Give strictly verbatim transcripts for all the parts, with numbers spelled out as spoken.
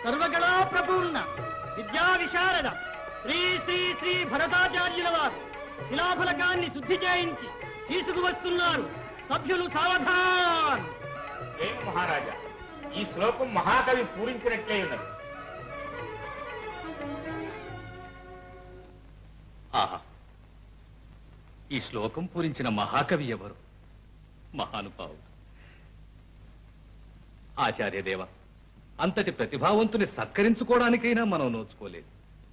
సర్వకళా ప్రపూర్ణ విద్యా విశారద శ్రీ శ్రీ శ్రీ భరతాచార్యుల వారు శిలాఫలకాన్ని శుద్ధి చేయించి తీసుకువస్తున్నారు. సభ్యులు సావధాన్. ఏం మహారాజా, ఈ శ్లోకం మహాకవి పూరించినట్లే ఉన్నది. ఆహా, ఈ శ్లోకం పూరించిన మహాకవి ఎవరు? మహానుభావుడు ఆచార్యదేవ. అంతటి ప్రతిభావంతుని సత్కరించుకోవడానికైనా మనం నోచుకోలేదు.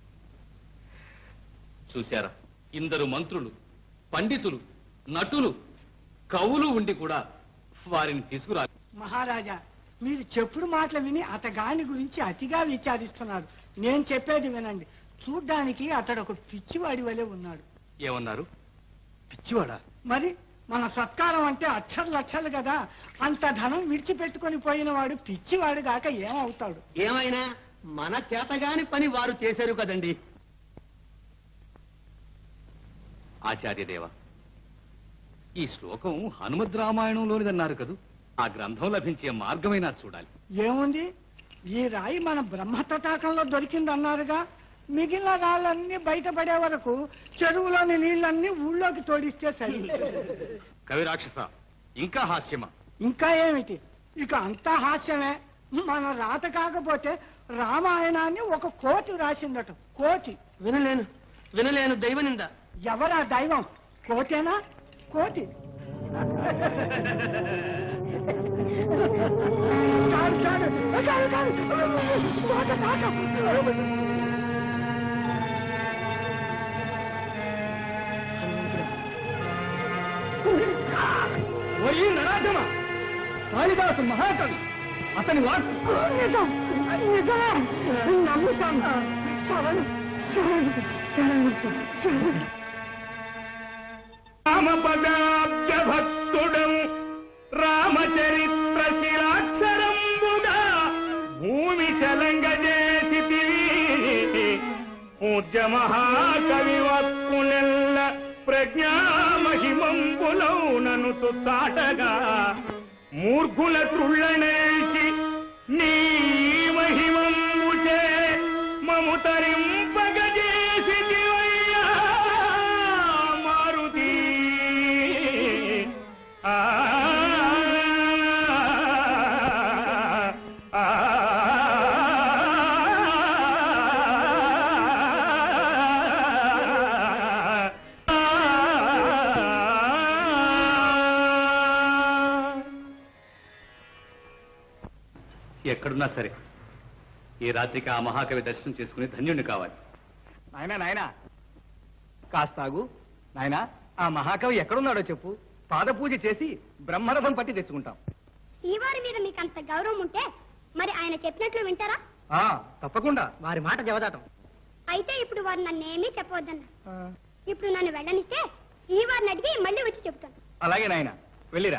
చూశారా, ఇందరు మంత్రులు, పండితులు, నటులు, కవులు ఉండి కూడా వారిని తీసుకురా. మహారాజా, మీరు చెప్పుడు మాటలు విని అతగాని గురించి అతిగా విచారిస్తున్నారు. నేను చెప్పేది వినండి. చూడ్డానికి అతడు ఒక పిచ్చివాడి వలె ఉన్నాడు. ఏమన్నారు? పిచ్చివాడా? మరి మన సత్కారం అంటే అక్షర లక్షలు కదా. అంత ధనం విడిచిపెట్టుకుని పోయిన వాడు పిచ్చివాడు గాక ఏమవుతాడు? ఏమైనా మన చేతగాని పని వారు చేశారు కదండి. ఆచార్యదేవ, ఈ శ్లోకం హనుమద్ రామాయణంలోనిదన్నారు కదూ. ఆ గ్రంథం లభించే మార్గమైనా చూడాలి. ఏముంది, ఈ రాయి మన బ్రహ్మ తటాకంలో దొరికిందన్నారుగా. మిగిలిన రాళ్ళన్నీ బయటపడే వరకు చెరువులోని నీళ్ళన్నీ ఊళ్ళోకి తోడిస్తే సరి. కవి రాక్షస, ఇంకా హాస్యమా? ఇంకా ఏమిటి, ఇక అంతా హాస్యమే. మన రాత కాకపోతే రామాయణాన్ని ఒక కోటి రాసిందట. కోటి. వినలేను వినలేను దైవనింద. ఎవరా దైవం? కోటేనా? కోటి. చాలు చాలు చాలు చాలు. కోట కాక. ఓయి నరాధమ, కాళిదాసు మహాకవి, అతని వాక్ నిజం, నిజమే, నమ్ముతాను. శరణు శరణు శరణు శరణు. రామపదాబ్జ భక్తుడం రామచరిత్ర శిలాక్షరంబుగా భూమి చలంగజేసితివి. పూజ్య మహాకవి వక్కునెల్ల ప్రజ్ఞామహిమంబులౌనను తుసాటగా మూర్ఖుల త్రుళ్ళనేల్చి నీ మహిమంబుచే మము తరింపగజేసితివయ్యా మారుతి. ఆ ఎక్కడున్నా సరే ఈ రాత్రికి ఆ మహాకవి దర్శనం చేసుకుని ధన్యుణ్ణి కావాలి. నాయనా నాయనా కాస్తాగు. నాయనా, ఆ మహాకవి ఎక్కడున్నాడో చెప్పు. పాద పూజ చేసి బ్రహ్మరథం పట్టి తెచ్చుకుంటాం. ఈ వారి మీద మీకు అంత గౌరవం ఉంటే మరి ఆయన చెప్పినట్లు వింటారా? ఆ తప్పకుండా. వారి మాట జవదాటం. అయితే ఇప్పుడు వారు నన్ను ఏమీ చెప్పవద్దన్నారు. ఇప్పుడు నన్ను వెళ్ళనిస్తే ఈ వారిని అడిగి మళ్ళీ వచ్చి చెప్తాను. అలాగే నాయనా, వెళ్ళిరా.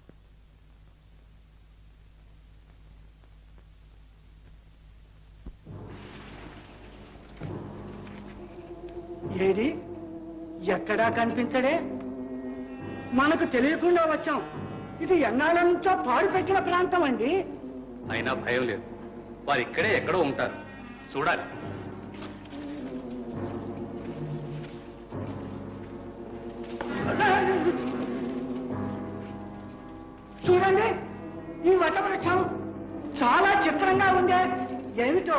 ఏది, ఎక్కడా కనిపించడే? మనకు తెలియకుండా వచ్చాం. ఇది ఎన్నాళ్ళ నుంచో పాడు పెట్టిన ప్రాంతం అండి. అయినా భయం లేదు, వారు ఇక్కడే ఎక్కడో ఉంటారు. చూడాలి. చూడండి, ఈ వటవృక్షం చాలా చిత్రంగా ఉందే. ఏమిటో?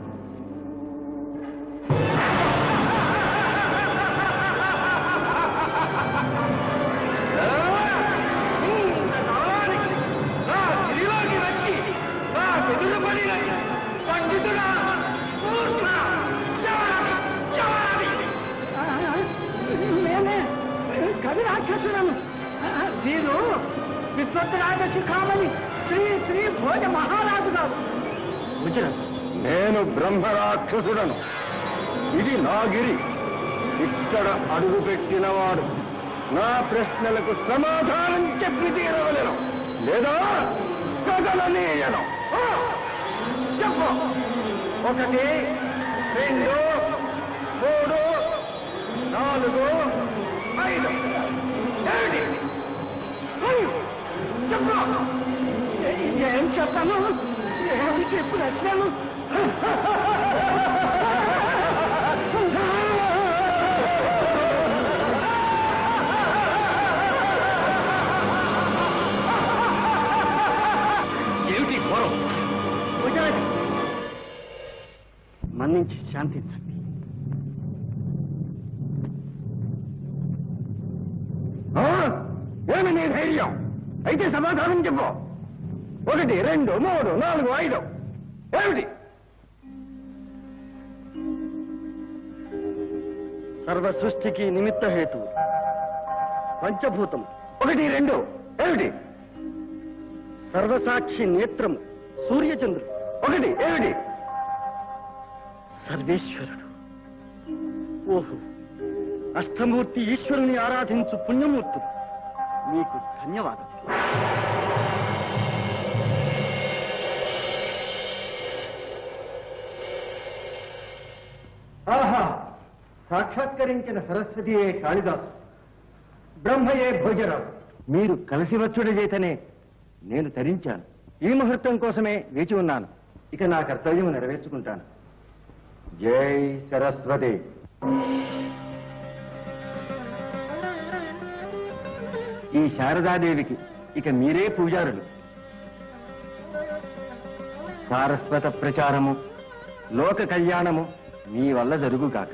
నేనే కవి రాక్షసులను. వీరు విద్వత్రాజ శిఖామణి శ్రీ శ్రీ భోజ మహారాజు గారు. నేను బ్రహ్మరాక్షసుడను. ఇది నా గిరి. ఇక్కడ అడుగు పెట్టినవాడు నా ప్రశ్నలకు సమాధానం చెప్పి తీరవలేను, లేదా కదలనీయను. చెప్పు. ఒకటి, రెండు, మూడు, నాలుగు, ఐదు. ఏమిటి? చెప్పు. ఏం చెప్పను? ఏమిటి ప్రశ్నలు? ఏమిటి ఘోరం? మన్నించి శాంతించండి. ఏమి నీ ధైర్యం? అయితే సమాధానం చెప్పు. ఒకటి, రెండు, మూడు, నాలుగు, ఐదు. ఏమిటి? సర్వ సృష్టికి నిమిత్త హేతు పంచభూతం. ఒకటి, రెండు. ఏమిటి? సర్వసాక్షి నేత్రము సూర్యచంద్రుడు. ఒకటి. ఏమిటి? సర్వేశ్వరుడు. ఓహో, అష్టమూర్తి ఈశ్వరుని ఆరాధించు పుణ్యమూర్తులు, మీకు ధన్యవాదాలు. ఆహా, సాక్షాత్కరించిన సరస్వతియే కాళిదాసు, బ్రహ్మయే భోజరాజు. మీరు కలిసి వచ్చుట చేతనే నేను తరించాను. ఈ ముహూర్తం కోసమే వేచి ఉన్నాను. ఇక నా కర్తవ్యం నెరవేర్చుకుంటాను. జై సరస్వతి. ఈ శారదాదేవికి ఇక మీరే పూజారులు. సారస్వత ప్రచారము, లోక కళ్యాణము మీ వల్ల జరుగుగాక.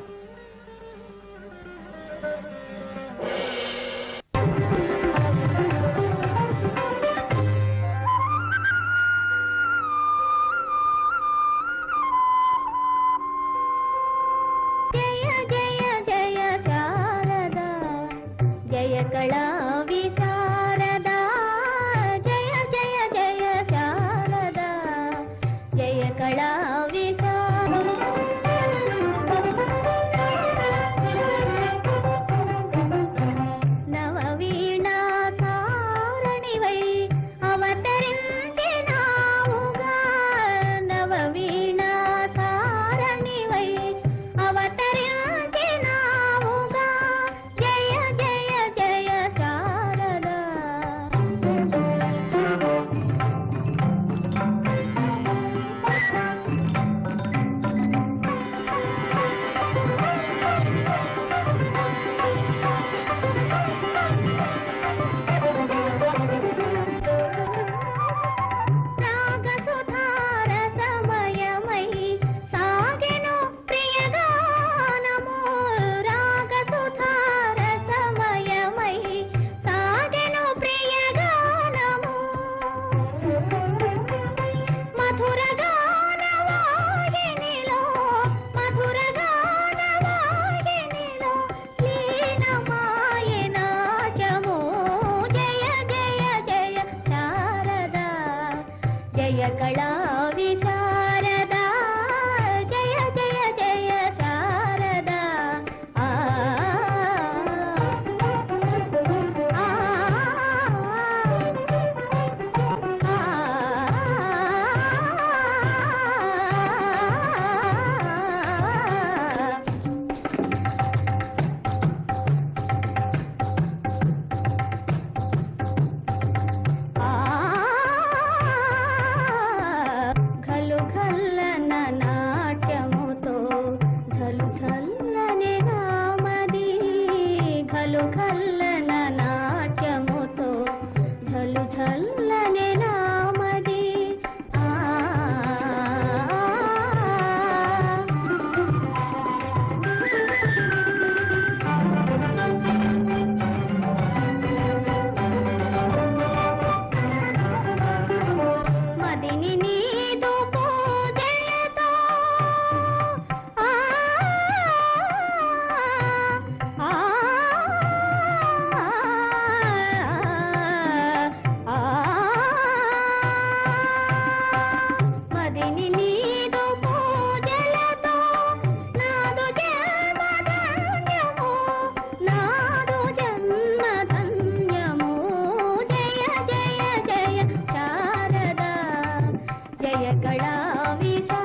జయ కళా విశా